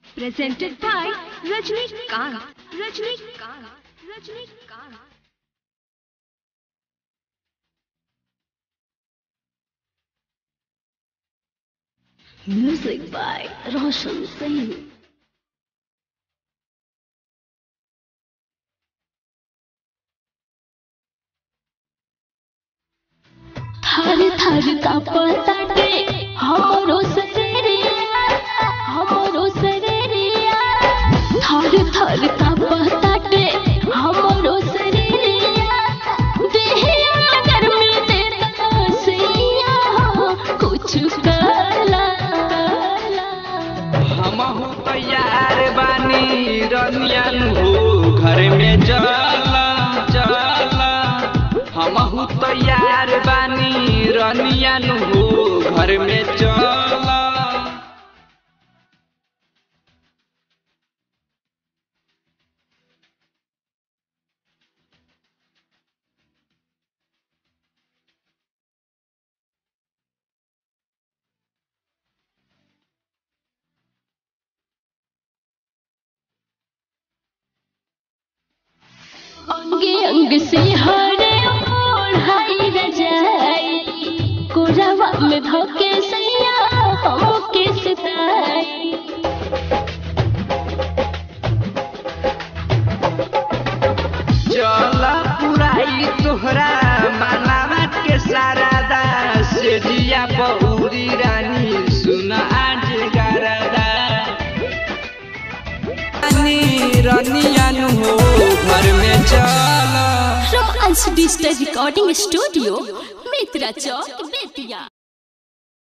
Presented by Rajnikant. Rajnikant. Music by Roshan Singh. Thar Thar का पताटे हमरो सरेरिया थार थार का पताटे हमरो सरेरिया देहिया गर्मी देता सैया कुछ काला हमहू तैयार बानी रनियन हो घर में चला हमहू तैयार बानी रनियन हो घर में चला। अंगे अंग से हरे ओढ़ाई रजाई कोरावा में धोके सैया हमके सताई चला पुराई तोहरा मानावा के सारा दास जिया बहुरी रानी सुन आज गरदा रनियन हो घर में चला। From Ansh digital recording studio Mitra चौक बेतिया।